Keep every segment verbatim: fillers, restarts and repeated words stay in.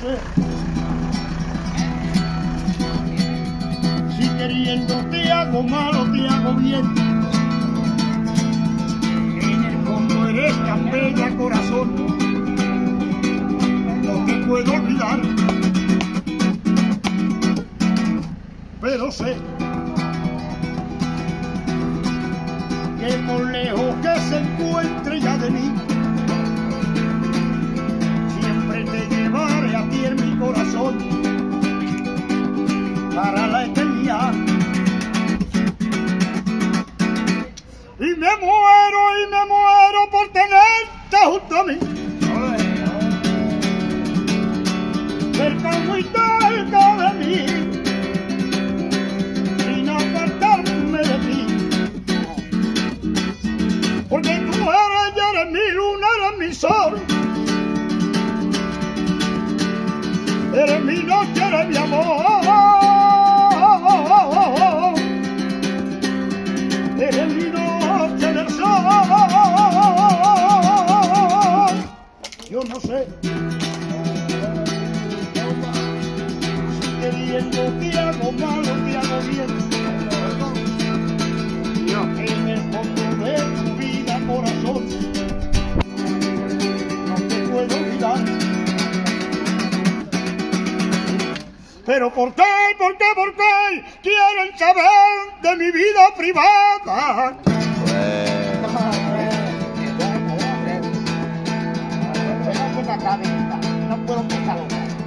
sé si queriendo te hago mal o te hago bien. En el fondo eres tan bella, corazón, no te puedo olvidar, pero sé que por lejos que se encuentre ya de mí, siempre te llevaré a ti en mi corazón para la eternidad. Y me muero y me muero por tenerte junto a mí, cerca muy cerca de mí, sin apartarme de ti, porque tú eres, ya eres mi luna, eres mi sol, eres mi noche, eres mi amor, eres mi noche del sol. Yo no sé si queriendo te hago mal o te hago bien. En el fondo de tu vida, corazón, no te puedo olvidar. Pero ¿por qué, por qué, por qué quieren saber de mi vida privada? No puedo pensarlo.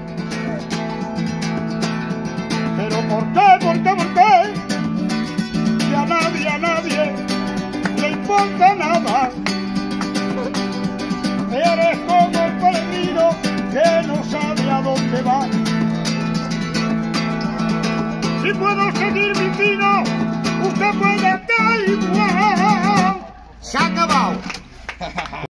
Pero ¿por qué, por qué, por qué? Que a nadie, a nadie le importa nada. Eres como el peregrino que no sabe a dónde va. Si puedo seguir mi